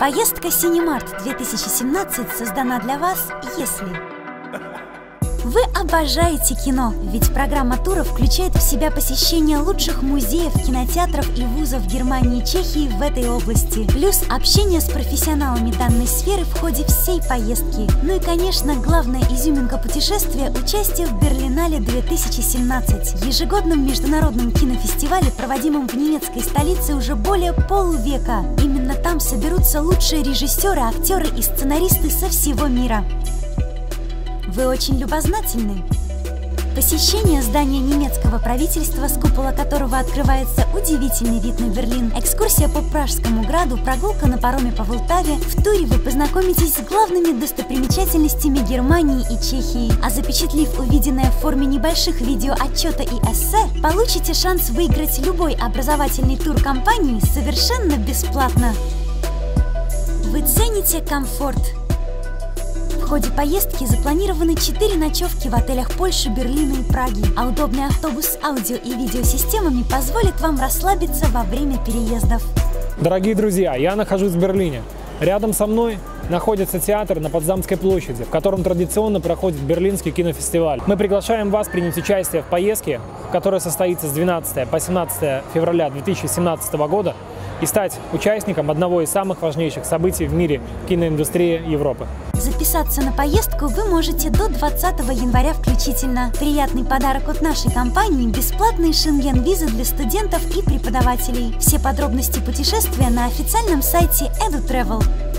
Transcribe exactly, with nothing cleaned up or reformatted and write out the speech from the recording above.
Поездка Синемарт две тысячи семнадцать создана для вас, если вы обожаете кино, ведь программа тура включает в себя посещение лучших музеев, кинотеатров и вузов Германии и Чехии в этой области, плюс общение с профессионалами данной сферы в ходе всей поездки. Ну и, конечно, главная изюминка путешествия – участие в Берлинале две тысячи семнадцать, ежегодном международном кинофестивале, проводимом в немецкой столице уже более полувека. Именно там соберутся лучшие режиссеры, актеры и сценаристы со всего мира. Вы очень любознательны. Посещение здания немецкого правительства, с купола которого открывается удивительный вид на Берлин, экскурсия по Пражскому граду, прогулка на пароме по Волтаве. В туре вы познакомитесь с главными достопримечательностями Германии и Чехии, а запечатлив увиденное в форме небольших видеоотчета и эссе, получите шанс выиграть любой образовательный тур компании совершенно бесплатно. Вы цените комфорт. В ходе поездки запланированы четыре ночевки в отелях Польши, Берлина и Праги, а удобный автобус с аудио и видеосистемами позволит вам расслабиться во время переездов. Дорогие друзья, я нахожусь в Берлине. Рядом со мной находится театр на Потсдамской площади, в котором традиционно проходит Берлинский кинофестиваль. Мы приглашаем вас принять участие в поездке, которая состоится с двенадцатого по семнадцатое февраля две тысячи семнадцатого года, и стать участником одного из самых важнейших событий в мире киноиндустрии Европы. Записаться на поездку вы можете до двадцатого января включительно. Приятный подарок от нашей компании – бесплатные шенген-визы для студентов и преподавателей. Все подробности путешествия на официальном сайте EduTravel.